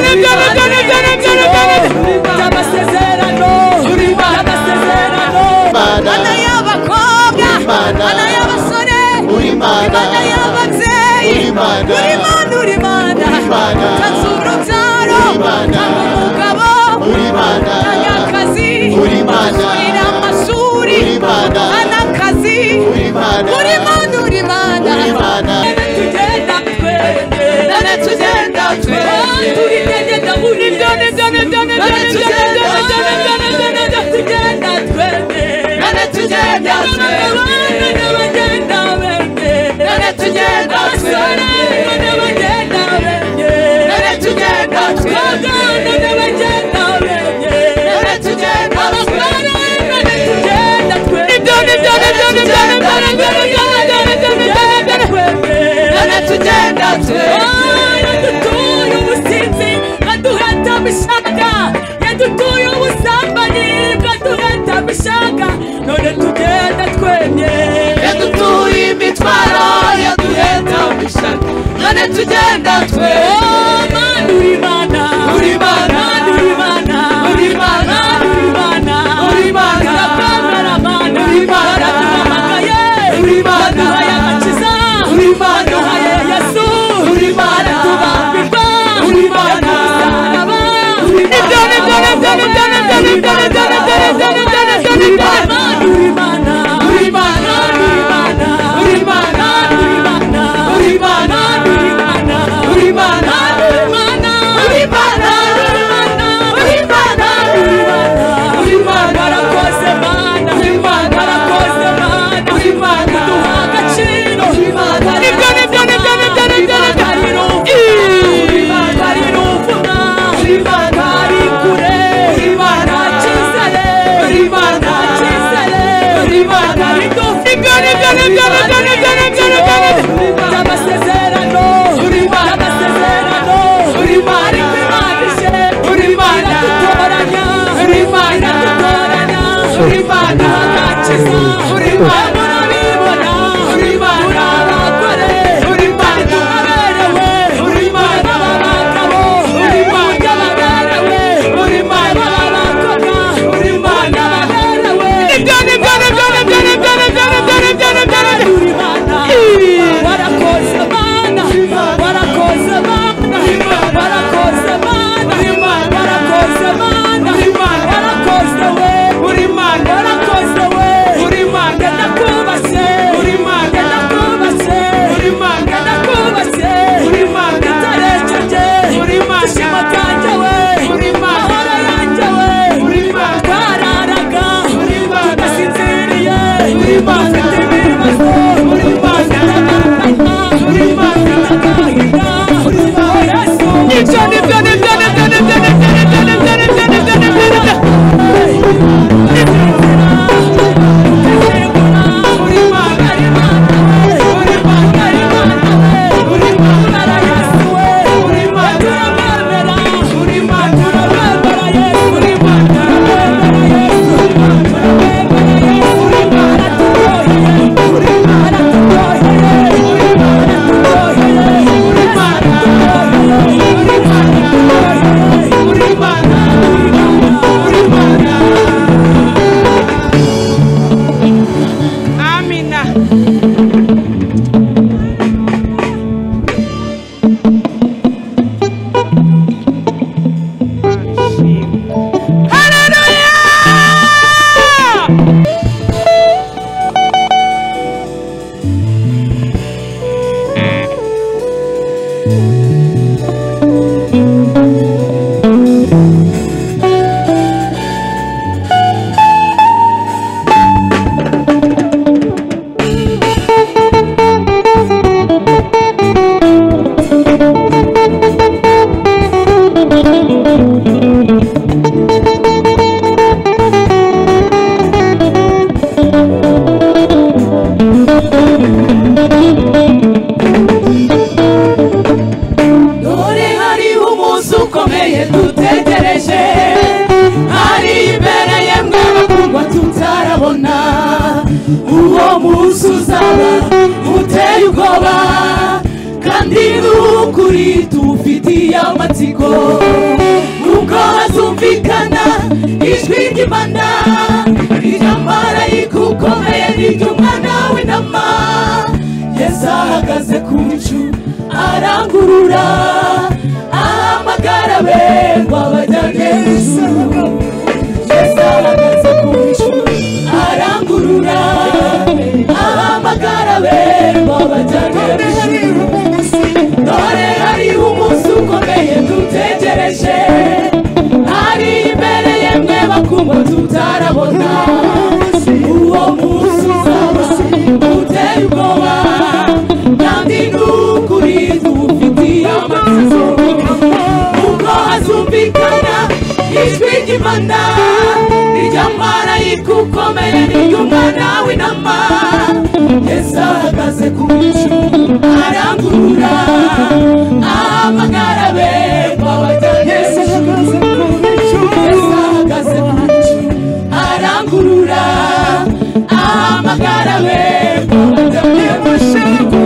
Kandi n'ukuri tufitiye amatsiko ubwo hazumvikana ijwi ry'Imana ry'amarayika ukomeye n'iry'umwana w'intama Yesu ahagaze ku bicu arangurura ahamagara aberwa bajyanye n'ijuru Yesu ahagaze ku bicu arangurura ahamagara aberwa bajyanye n'ijuru dore hariho umunsi ukomeye dutegereje hari imbere yemwe bakumva tutarabona uwo munsi uzaba uteye ubwoba kandi n'ukuri tuwufitiye amatsiko ubwo hazumvikana ijwi ry'Imana ry'amarayika ukomeye n'iry'umwana w'intama Yesu ahagaze ku bicu arangurura ahamagara aberwa bajyanye n'ijuru Yesu ahagaze ku bicu arangurura ahamagara aberwa bajyanye n'ijuru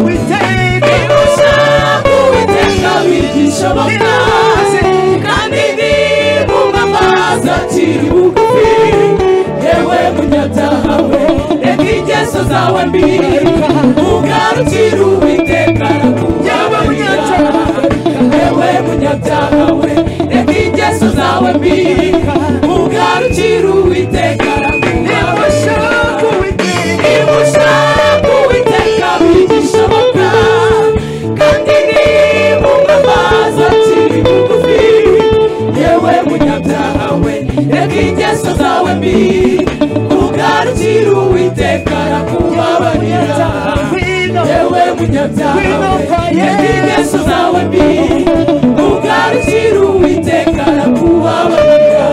nimushaka Uwiteka bigishoboka kandi nimwumva amazi akiri bugufi yewe munyabyaha we reka ingeso zawe mbi ugarukire Uwiteka arakubabarira yewe munyabyaha we reka ingeso zawe mbi ugarukire Uwiteka arakubabarira nimushaka Uwiteka bigishoboka kandi nimwumva amazi akiri bugufi yewe munyabyaha we reka ingeso zawe mbi ugarukire Uwiteka arakubabarira yewe munyabyaha we reka ingeso zawe mbi ugarukire Uwiteka arakubabarira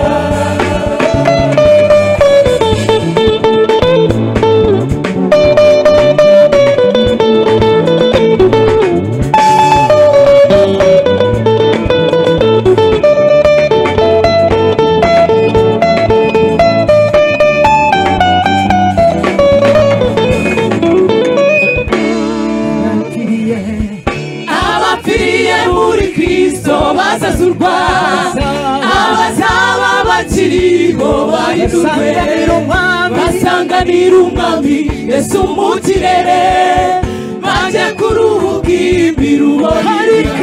bazazurwa abazaba bakiriho bahindurwe basanganira umwami Yesu mu kirere baje kuruhuka imiruho ariko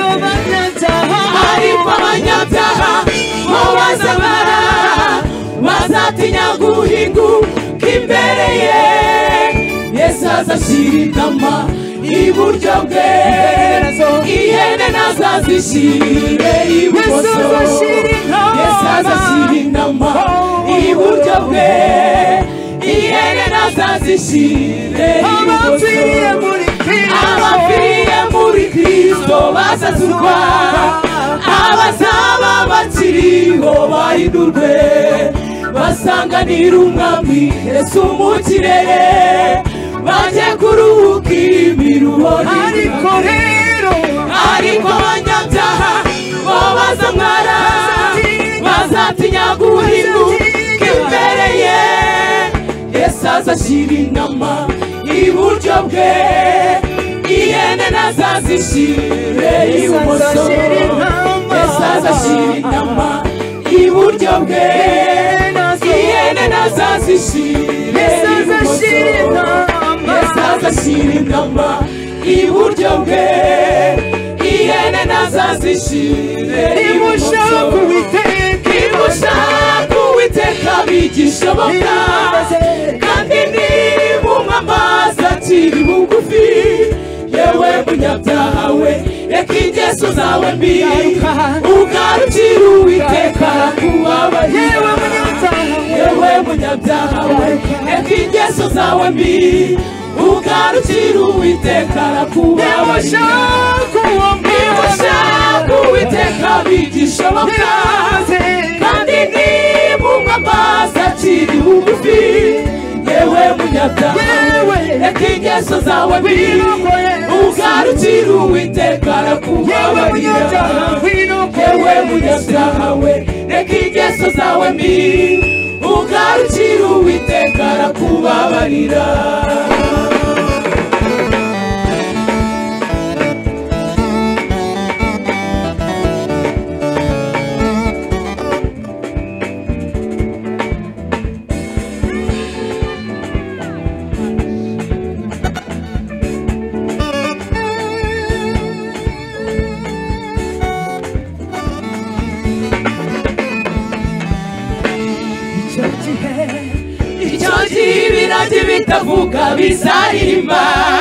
abanyabyaha bo bazabara bazatinya guhinguka imbere ye Yesu azashyira intama iburyo bwe ihene nazazishyire ibumoso Yesu azashyira intama iburyo bwe ihene nazazishyire ibumoso abapfiriye muri Kristo bazazurwa abazaba bakiriho bahindurwe basanganira umwami Yesu mu kirere baje kuruhuka imiruho ariko abanyabyaha bo bazamwara bazatinya guhinguka imbere ye Yesu azashyira intama iburyo bwe ihene nazazishyire ibumoso Yesu azashyira intama iburyo bwe ihene nazazishyire ibumoso Yesu azashyira intama iburyo bwe ihene nazazishyire ibumoso nimushaka Uwiteka bigishoboka kandi nimwumva amazi akiri bugufi yewe munyabyaha we reka ingeso zawe mbi ugarukire Uwiteka arakubabarira yewe munyabyaha we reka ingeso zawe mbi ugarukire Uwiteka arakubabarira nimushaka Uwiteka bigishoboka kandi nimwumva amazi akiri bugufi yewe munyabyaha reka ingeso zawe mbi ugarukire Uwiteka arakubabarira yewe munyabyaha we reka ingeso zawe mbi ugarukire Uwiteka arakubabarira gihe ibiragi bitavuga bizaririmba,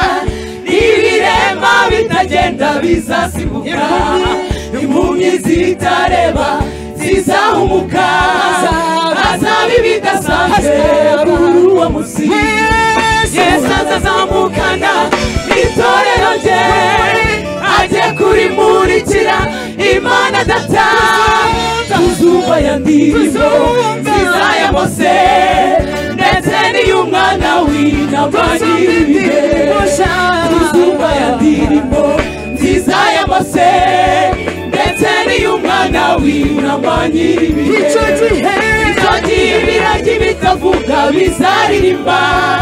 n'ibirema bitagenda bizasimbuka, impumyi zitareba zizahumuka, hazaba ibidasanzwe kuri uwo munsi. Yesu azazamukana itorero rye, ajye kurimurikira Imana Data, tuzumva ya ndirimbo nziza ya Mose ndetse n'iy'umwana w'intama nyir'ibihe. Tuzumva ya ndirimbo nziza ya Mose ndetse n'iy'umwana w'intama nyir'ibihe. Icyo gihe ibiragi bitavuga bizaririmba,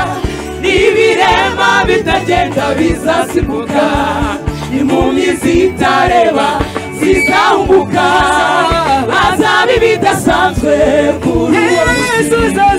n'ibirema bitagenda bizasimbuka, impumyi zitareba zizahumuka, hazaba ibidasanzwe kuri uwo munsi. Yesu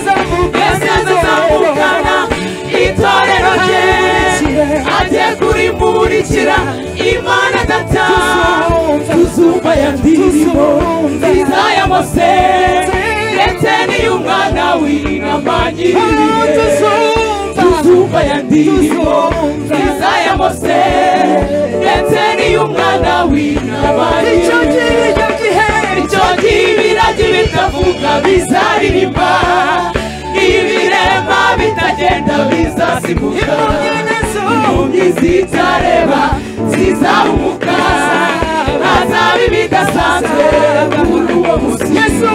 azazamukana itorero rye, ajye kurimurikira Imana Data, tuzumva ya ndirimbo nziza ya Mose ndetse n'iy'umwana w'intama nyir'ibihe. Tuzumva ya ndirimbo nziza ya Mose ndetse n'iy'umwana w'intama nyir'ibihe. Icyo gihe ibiragi bitavuga bizaririmba, ibirema bitagenda bizasimbuka, impumyi zitareba zizahumuka, hazaba ibidasanzwe kuri uwo munsi. Yesu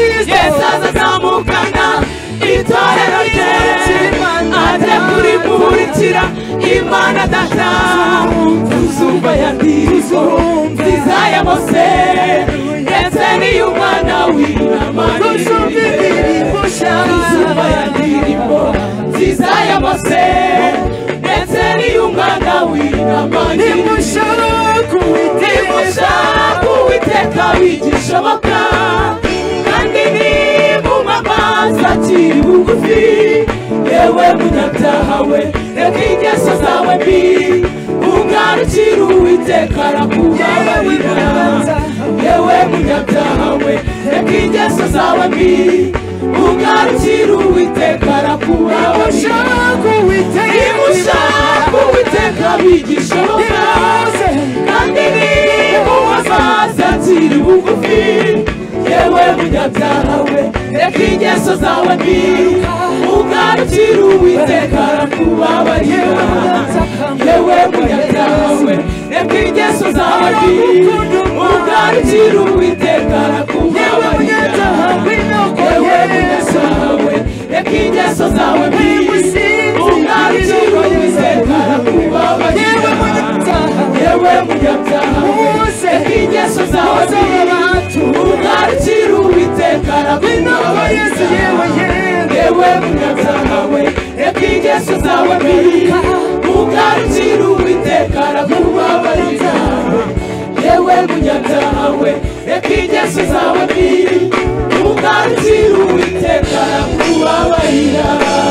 azazamukana itorero rye, ajye kurimurikira Imana Data, tuzumva ya ndirimbo nziza ya Mose ndetse n'iy'umwana w'intama nyir'ibihe. Tuzumva ya ndirimbo nziza ya Mose ndetse n'iy'umwana w'intama nyir'ibihe. Nimushaka Uwiteka bigishoboka, kandi nimumva amazi akiri bugufi. Yewe munyabyaha we, reka ingeso zawe mbi, ugarukire Uwiteka arakubabarira. Yewe munyabyaha we, reka ingeso zawe mbi, ugarukire Uwiteka arakubabarira. Nimushaka Uwiteka bigishoboka, kandi nimumva amazi akiri bugufi. Yewe munyabyaha we, reka ingeso zawe mbi, ugarukire Uwiteka arakubabarira. Yewe munyabyaha we, reka ingeso zawe mbi, ugarukire Uwiteka arakubabarira. Yewe munyabyaha we, reka ingeso zawe mbi, ugarukire Uwiteka arakubabarira. Yewe munyabyaha we, reka ingeso zawe mbi, ugarukire Uwiteka arakubabarira. Yewe munyabyaha we, reka ingeso zawe mbi, ugarukire Uwiteka arakubabarira. Yewe munyabyaha we, reka ingeso zawe mbi, ugarukire Uwiteka arakubabarira.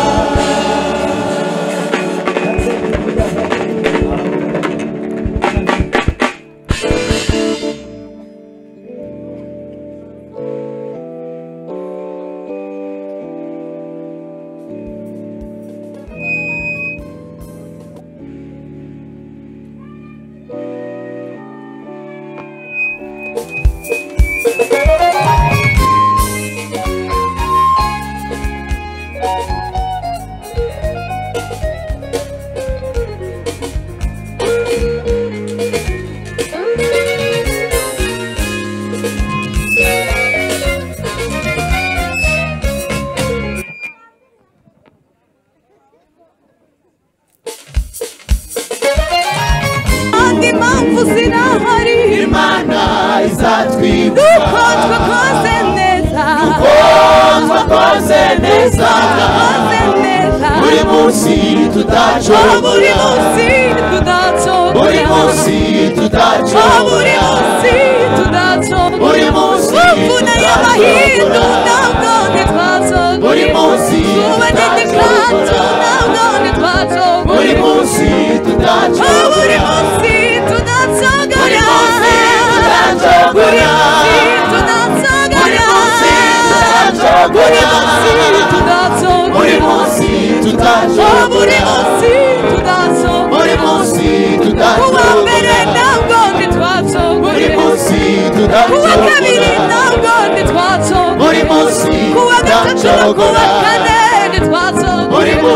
Imana izatwibuka twakoze neza, buri munsi tudacogora, buri munsi tudacogora, buri munsi imvune y'amahindu ntabwo ntitwacogora, buri munsi tudacogora, buri munsi tudacogora, buri munsi tudacogora, buri munsi tudacogora, buri munsi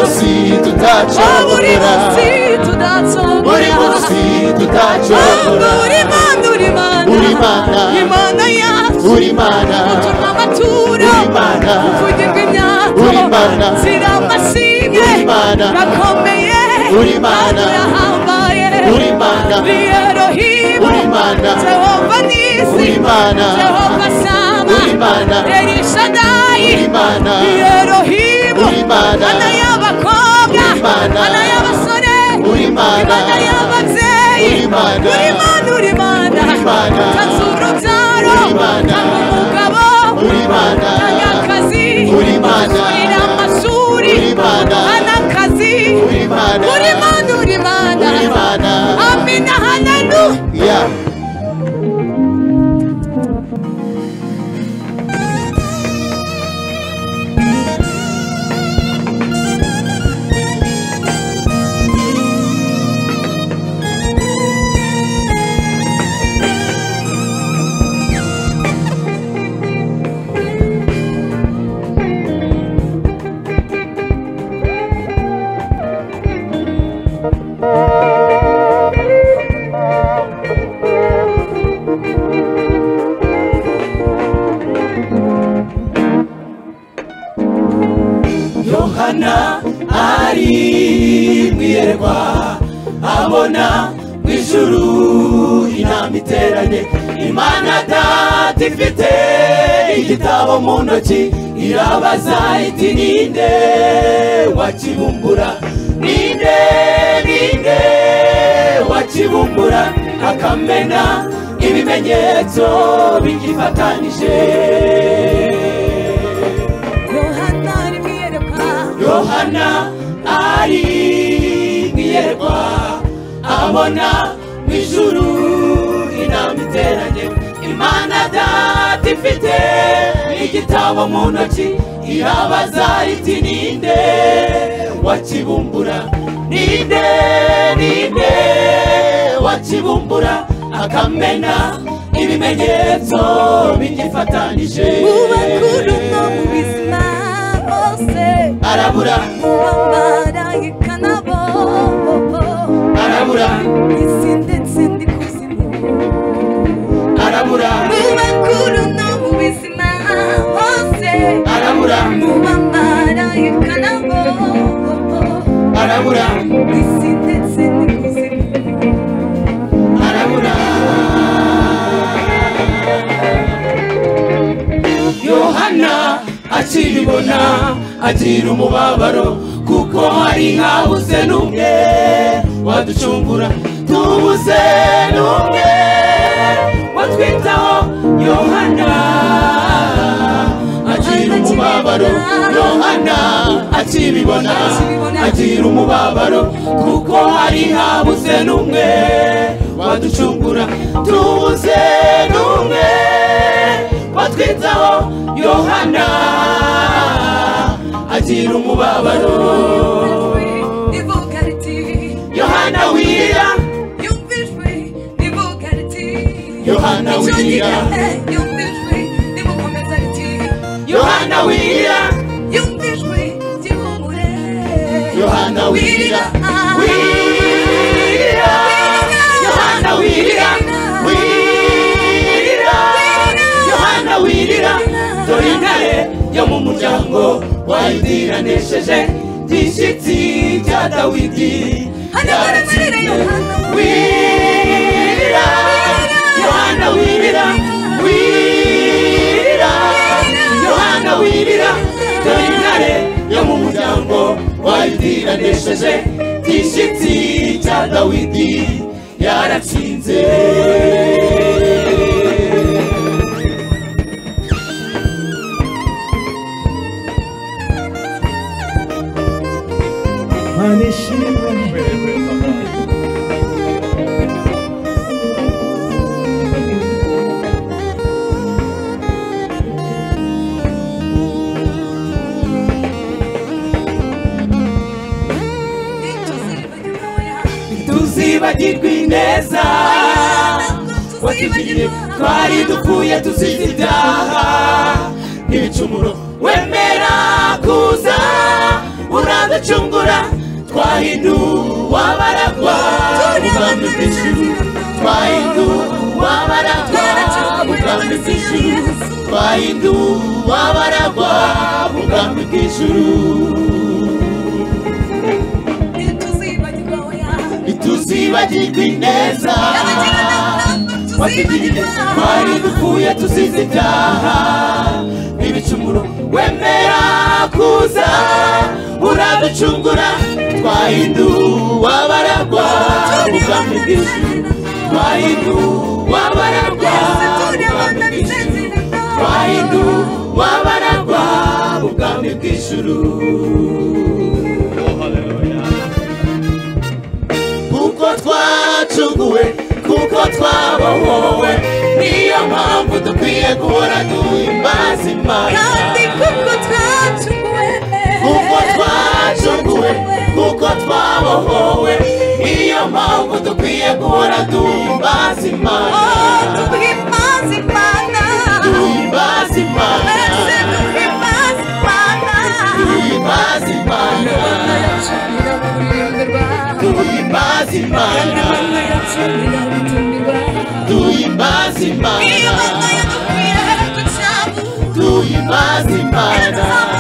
munsi tutacogora buri munsi tutacogora uri Mana Imana yacu uri Mana utuma amaturo uvugirwa imyato zira amashimwe rakomeye uri Mana yahambaye uri Mana Elohim uri Mana Jehova Nisi uri Mana Jehova Sama uri Mana El Shaddai uri Mana Elohim uri Mana Mana y'abakobwa Mana y'abasore uri Mana y'ababyeyi uri Mana uri Mana tanzura ubyaro tanga umugabo tanga akazi urira amashuri hana akazi uri Mana amina haleluya Yohana ari mwiyerwa abona mw'ijuru inama iteranye Imana Data ifite igitabo mu ntoki irabaza iti ninde wakibumbura ninde wakibumbura akamena ibimenyetso bigifatanije Yohana ari mwiyerwa abona mw'ijuru inama iteranye Imana Data ifite igitabo mu ntoki irabaza iti ninde wakibumbura ninde wakibumbura akamena ibimenyetso bigifatanije ubakuru no mu bizima bose arabura uwamarayika nabo arabura isi ndetse n'ikuzimu arabura ubakuru no mu bizima bose arabura uwamarayika nabo arabura isi ndetse n'ikuzimu arabura Yohana akibibona agira umubabaro kuko hari habuze n'umwe waducungura tubuze n'umwe watwitaho Yohana agira umubabaro Yohana akibibona agira umubabaro kuko hari habuze n'umwe waducungura tubuze n'umwe watwitaho Yohana agira umubabaro Yohana wirira yumvijwe nivuga riti Yohana wirira yumvijwe nimukomeza riti Yohana wirira yumvijwe gihumure Yohana wirira wirira Yohana wirira wirira Yohana wirira dore intare yo mu muryango wayidiranesheje gishyitsi cya Dawidi wirira Yohana wirira wirira Yohana wirira dore intare yo mu muryango wayidiranesheje gishyitsi cya Dawidi yaratsinze tuzibagirwa ineza watugiriye twari dupfuye tuzize ibyaha n'ibicumuro wemera kuza uraducungura twahinduwe abaragwa ubwami bw'ijuru twahinduwe abaragwa ubwami bw'ijuru twahinduwe abaragwa ubwami bw'ijuru ntituzibagirwa ineza watugiriye twari dupfuye tuzize ibyaha n'ibicumuro wemera kuza uraducungura twahinduwe abaragwa ubwami bw'ijuru twahinduwe abaragwa ubwami bw'ijuru twahinduwe abaragwa ubwami bw'ijuru kuko twacunguwe kuko twabohowe niyo mpamvu dukwiye guhora duhimbaza Imana kuko twacunguwe kuko twabohowe niyo mpamvu dukwiye guhora duhimbaza Imana duhimbaza Imana duhimbaza Imana duhimbaza Imana duhimbaza Imana duhimbaza Imana duhimbaza Imana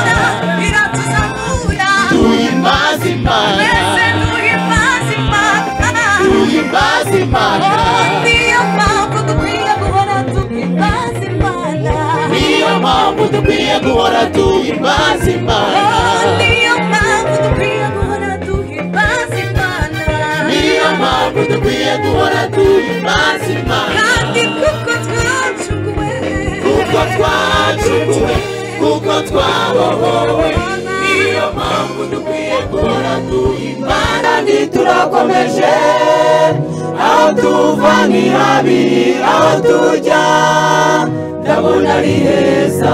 duhimbaza Imana duhimbaza Imana niyo mpamvu dukwiye guhora duhimbaza Imana niyo mpamvu dukwiye guhora duhimbaza Imana niyo mpamvu dukwiye guhora duhimbaza Imana niyo mpamvu dukwiye guhora duhimbaza Imana kandi kuko twacunguwe kuko twabohowe niyo mpamvu dukwiye guhora duhimbaza ntiturakomeje aho tuva ni habi aho tujya ndabona ari heza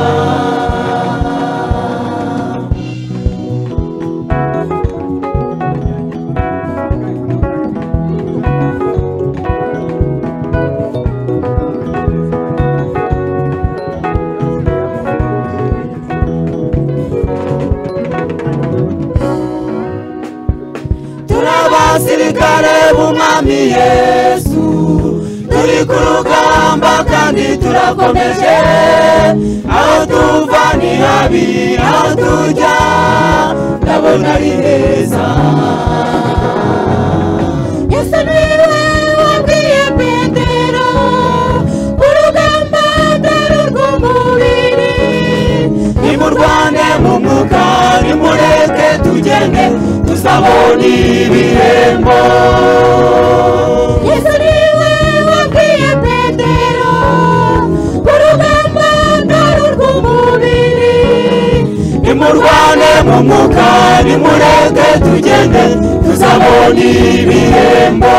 abasirikare b'umwami Yesu turi ku rugamba kandi turakomeje aho tuva ni habi aho tujya ndabona ari heza Yesu niwe wabwiye Petero ku rugamba atari urw'umubiri nimurwane mu mwuka nimureke tugende tuzabona ibihembo Yesu niwe wabwiye Petero ku rugamba atari urw'umubiri nimurwane mu mwuka nimureke tugende tuzabona ibihembo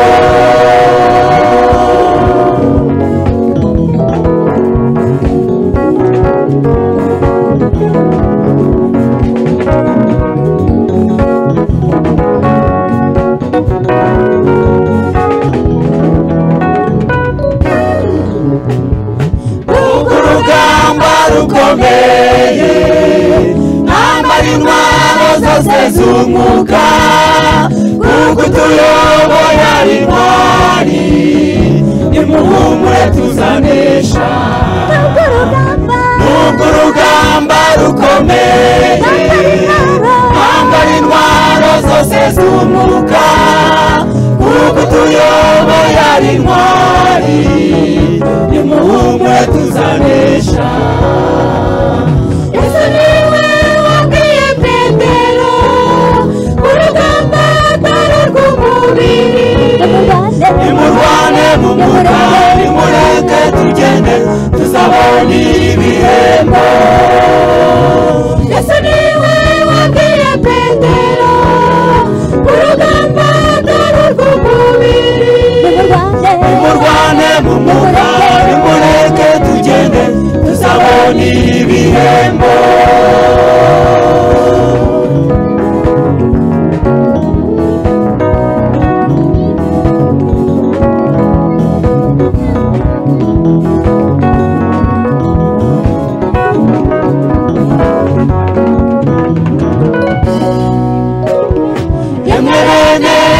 rukomeye nambara intwaro zose z'umwuka kuko tuyoboye ari intwari nimuhumure tuzanesha nubwo urugamba rukomeye nambara intwaro zose z'umwuka kuko tuyoboye ari intwari nimuhumure tuzanesha Yesu niwe wabwiye Petero ku rugamba atari urw'umubiri nimurwane mu mwuka nimureke tugende tuzabona ibihembo Yesu niwe wabwiye Petero ku rugamba atari urw'umubiri nimurwane mu mwuka nimureke tugende tuzabona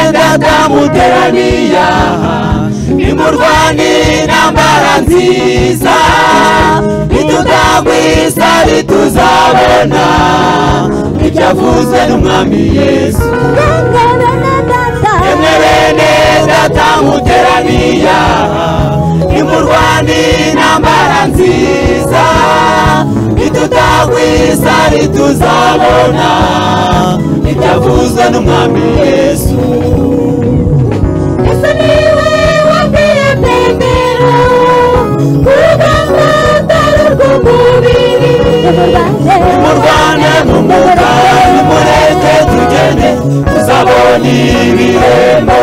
ndatamuteraniya nimurwane intambara nziza nitutagwisa ntituzabona ibyavuzwe n'umwami Yesu yemwe bene ndatamuteraniya nimurwane intambara nziza nitutagwisa ntituzabona ibyavuzwe n'umwami Yesu. Yesu niwe wabwiye Petero kurugamba atari urw'umubiri nimurwane mu mwuka nimureke tugende tuzabona ibihembo.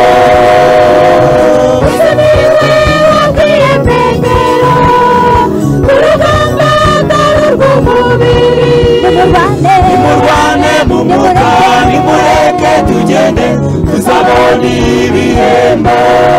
Yesu niwe wabwiye Petero kurugamba atari urw'umubiri nimurwane mu mwuka nimureke tugende tuzabona ibihembo.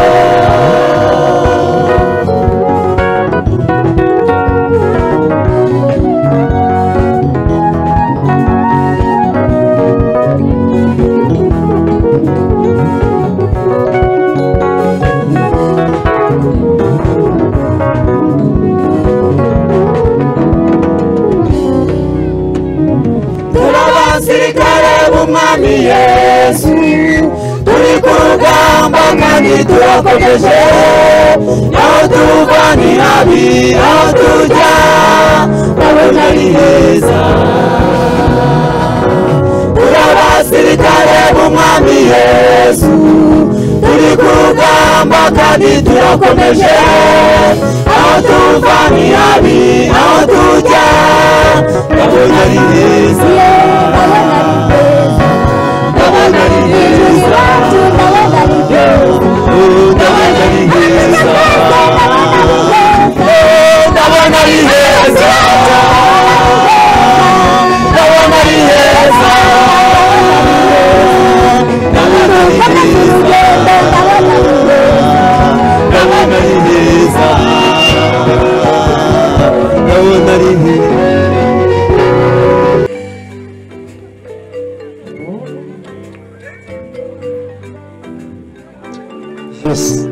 Abasirikare b'umwami Yesu turi ku rugamba kandi turakomeje aho tuva ni habi aho tujya ndabona ari heza. Turi abasirikare b'umwami Yesu turi ku rugamba kandi turakomeje aho tuva ni habi aho tujya ndabona ari heza. Yes.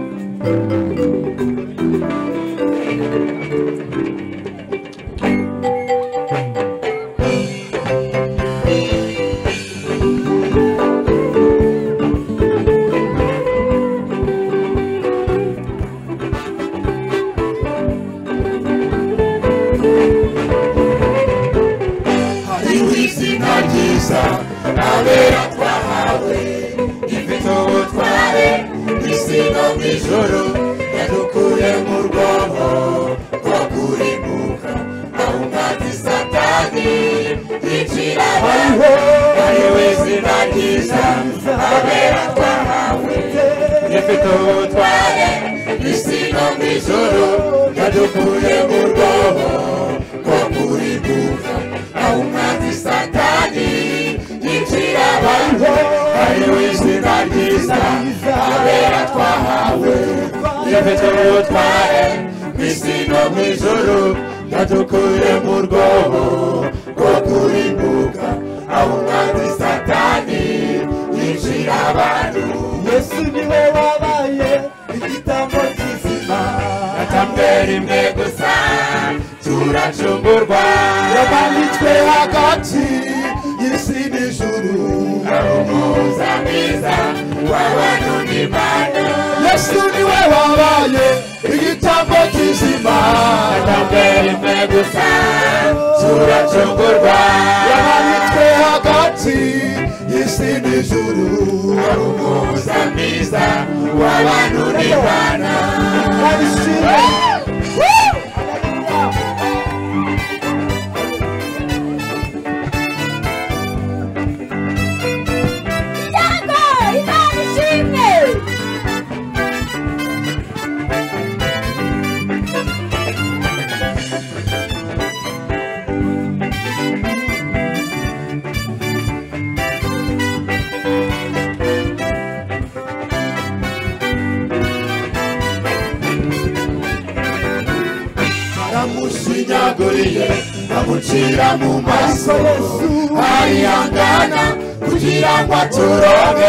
amucira mu maso arihangana kugira ngo aturonke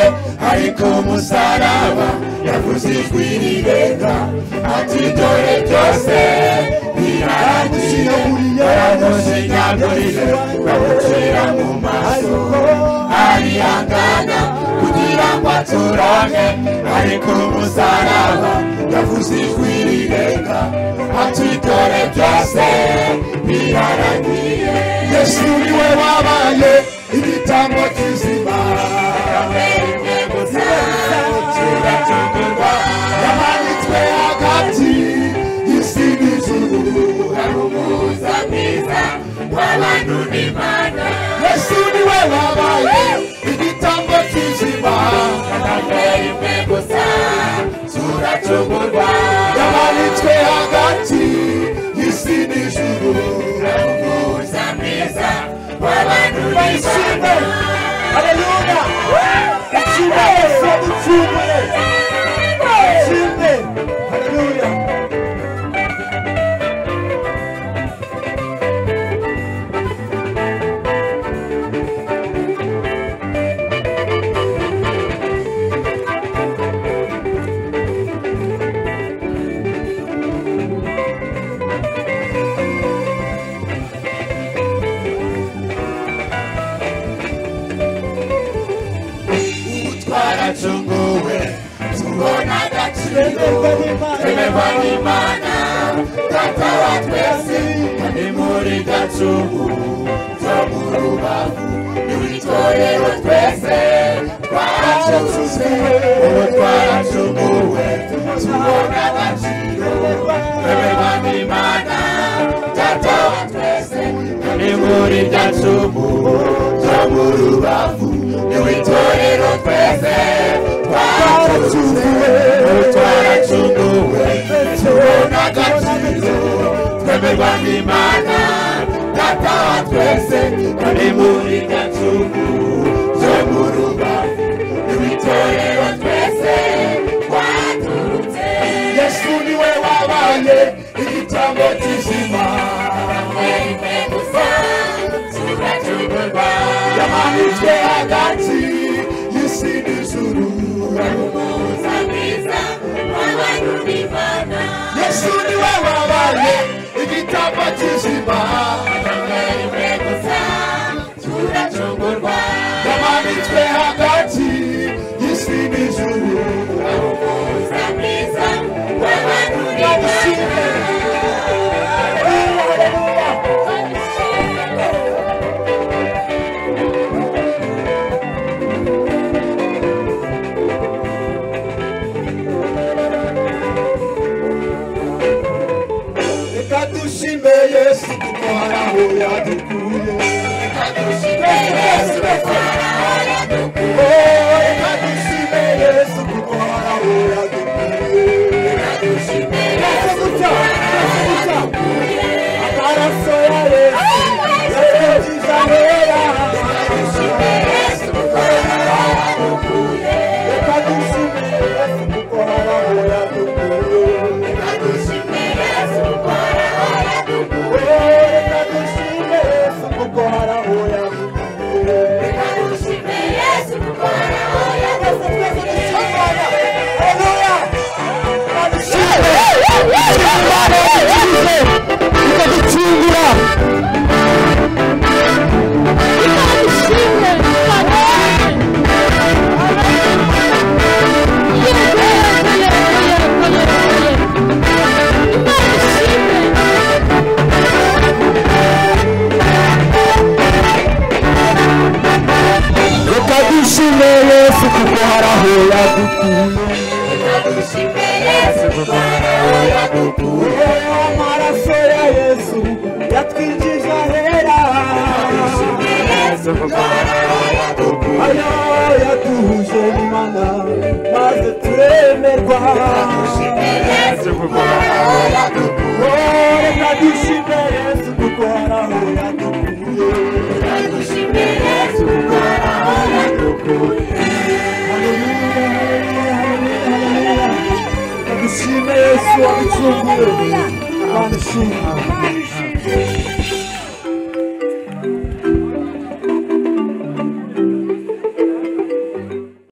ariko umusaraba yavuze ijwi rirenga ati dore byose birarangiye baramushinyagurije bamucira mu maso arihangana kugira ngo aturane ariko umusaraba yavuze ijwi rirenga ati dore byose birarangiye Yesu niwe wabaye igitambo kizima yamanitswe hagati y'isi n'ijuru ari umuhuza mwiza w'abantu n'Imana Yesu niwe wabaye igitambo kizima rimwe gusa turacungurwa yamanitswe hagati y'isi n'ijuru ari umuhuza mwiza w'abantu n'Imana Haleluya Yeshua Yesu ducungure ducungure Haleluya Twaracunguwe tubona agaciro twemerwa n'Imana Data wa twese kandi muri gacumu zo mu rubavu n'itorero twese twaracunguwe twaracunguwe tubona agaciro twemerwa n'Imana Data wa twese kandi muri gacumu zo mu rubavu n'itorero twese twaracunguwe tubona agaciro twemerwa n'Imana Data wa twese kandi muri gacumu zo mu rubavu n'itorero twese twaturutse Yesu niwe wabaye igitambo kizima rimwe gusa turacungurwa yamanitswe hagati y'isi n'ijuru ari umuhuza mwiza w'abantu n'Imana Yesu niwe wabaye igitambo kizima rimwe gusa turacungurwa yamanitswe hagati y'isi n'ijuru ari umuhuza mwiza w'abantu n'Imana Dushime Yesu kuko haraho yadukuye Dushime Yesu kuko haraho yadukuye Dushime Yesu kuko haraho yadukuye Dushime Yesu kuko haraho yadukuye Amaraso ya Yesu yatwinjiza hera Dushime Yesu kuko haraho yadukuye Dushime Yesu kuko haraho yadukuye Dushime Yesu kuko Dushime Yesu kuko haraho yadukuye Amaraso ya Yesu yatwinjiza hera Ayo yaduhuje n'Imana maze turemerwa Reka dushime Yesu kuko haraho yadukuye Dushime Yesu kuko haraho yadukuye Dushime Yesu waducunguye Imana ishimwe